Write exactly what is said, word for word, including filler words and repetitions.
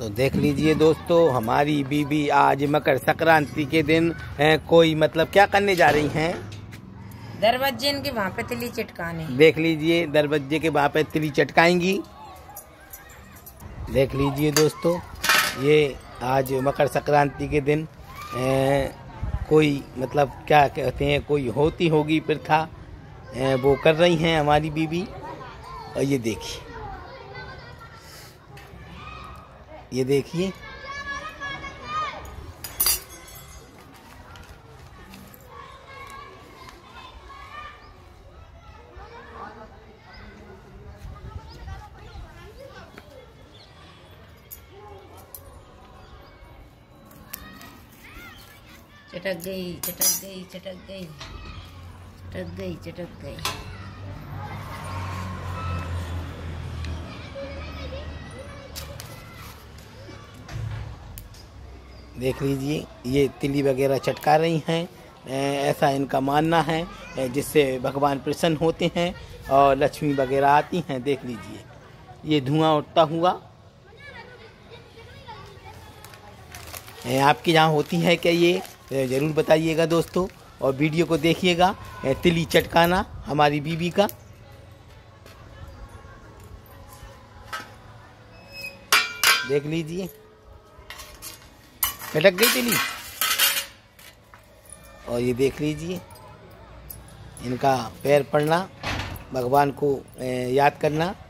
तो देख लीजिए दोस्तों, हमारी बीबी आज मकर संक्रांति के दिन है, कोई मतलब क्या करने जा रही हैं? दरवाजे के वहाँ पे तिली चटकाने। देख लीजिए दरवाजे के वहाँ पे तिली चटकाएंगी। देख लीजिए दोस्तों, ये आज मकर संक्रांति के दिन ए, कोई मतलब क्या कहते हैं, कोई होती होगी प्रथा, वो कर रही हैं हमारी बीबी। और ये देखिए, ये देखिए चटक गई चटक गई चटक गई चटक गई चटक गई। देख लीजिए, ये तिली वगैरह चटका रही हैं, ऐसा इनका मानना है, जिससे भगवान प्रसन्न होते हैं और लक्ष्मी वगैरह आती हैं। देख लीजिए, ये धुआं उठता हुआ। आपके यहाँ होती है क्या ये? ज़रूर बताइएगा दोस्तों, और वीडियो को देखिएगा। तिली चटकाना हमारी बीबी का। देख लीजिए, चटक गई तिली। और ये देख लीजिए, इनका पैर पड़ना, भगवान को याद करना।